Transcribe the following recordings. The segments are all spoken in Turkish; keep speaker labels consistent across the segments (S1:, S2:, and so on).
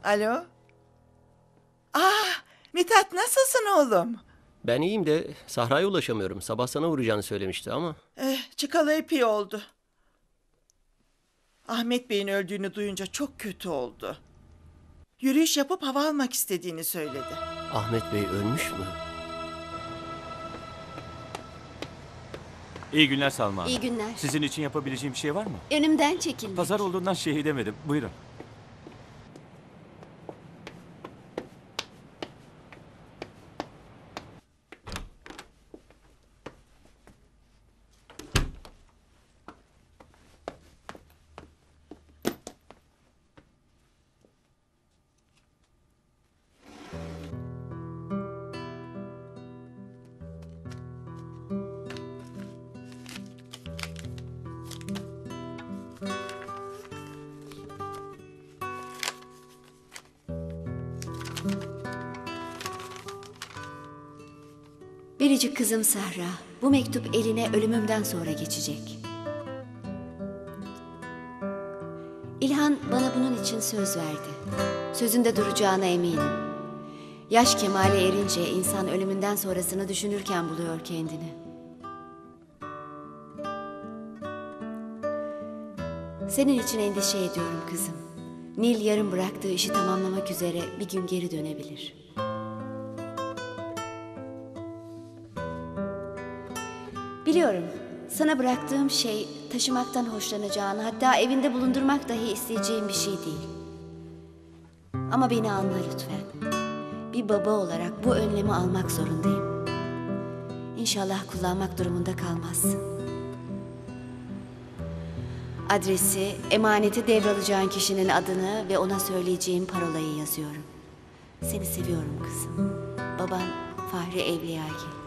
S1: Alo? Mithat nasılsın oğlum?
S2: Ben iyiyim de Sahra'ya ulaşamıyorum. Sabah sana uğrayacağını söylemişti ama.
S1: Çıkalı epey oldu. Ahmet Bey'in öldüğünü duyunca çok kötü oldu. Yürüyüş yapıp hava almak istediğini söyledi.
S2: Ahmet Bey ölmüş mü?
S3: İyi günler Salma Hanım.
S4: İyi günler.
S3: Sizin için yapabileceğim bir şey var mı?
S4: Önümden çekilmek.
S3: Pazar olduğundan şey edemedim. Buyurun.
S4: Biricik kızım Sahra, bu mektup eline ölümümden sonra geçecek. İlhan bana bunun için söz verdi. Sözünde duracağına eminim. Yaş kemale erince insan ölümünden sonrasını düşünürken buluyor kendini. Senin için endişe ediyorum kızım. Nil yarın bıraktığı işi tamamlamak üzere bir gün geri dönebilir. Biliyorum, sana bıraktığım şey taşımaktan hoşlanacağın, hatta evinde bulundurmak dahi isteyeceğin bir şey değil. Ama beni anla lütfen. Bir baba olarak bu önlemi almak zorundayım. İnşallah kullanmak durumunda kalmazsın. Adresi, emaneti devralacağın kişinin adını ve ona söyleyeceğim parolayı yazıyorum. Seni seviyorum kızım. Baban Fahri Evliyagil.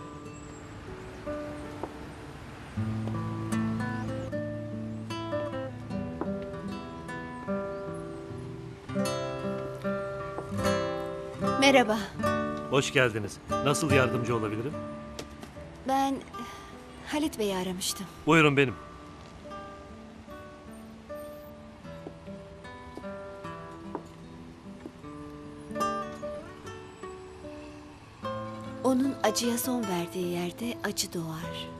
S4: Merhaba.
S5: Hoş geldiniz. Nasıl yardımcı olabilirim?
S4: Ben Halit Bey'i aramıştım.
S5: Buyurun benim.
S4: Onun acıya son verdiği yerde acı doğar.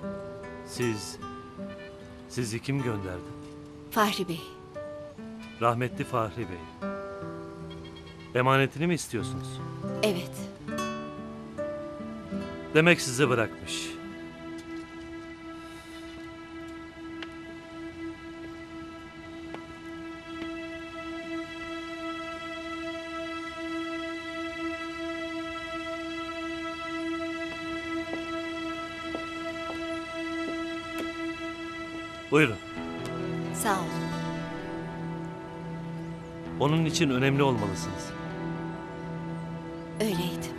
S5: Sizi kim gönderdi?
S4: Fahri Bey.
S5: Rahmetli Fahri Bey. Emanetini mi istiyorsunuz?
S4: Evet.
S5: Demek size bırakmış. Buyurun.
S4: Sağ olun.
S5: Onun için önemli olmalısınız.
S4: Öyleydim.